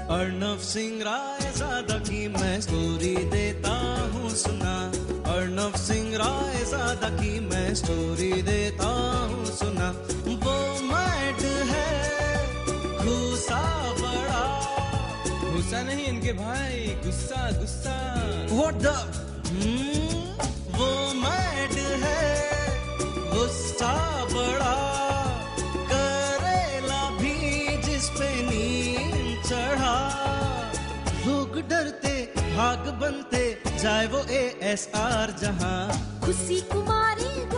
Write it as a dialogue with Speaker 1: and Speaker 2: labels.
Speaker 1: अर्नव सिंह रायजादा की मैं स्टोरी देता हूँ सुना। अर्नव सिंह रायजादा की मैं स्टोरी देता हूँ सुना। वो मैड है घूसा बड़ा,
Speaker 2: गुस्सा नहीं इनके भाई, गुस्सा गुस्सा।
Speaker 1: What the वो मैड है गुस्सा बड़ा, करेला भी जिस पे नींद चढ़ा। लोग डरते भाग बनते जाए वो ASR जहां।
Speaker 3: खुशी कुमारी